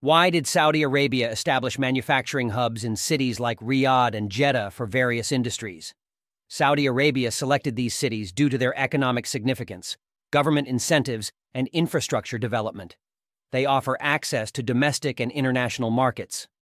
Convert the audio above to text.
Why did Saudi Arabia establish manufacturing hubs in cities like Riyadh and Jeddah for various industries? Saudi Arabia selected these cities due to their economic significance, government incentives, and infrastructure development. They offer access to domestic and international markets,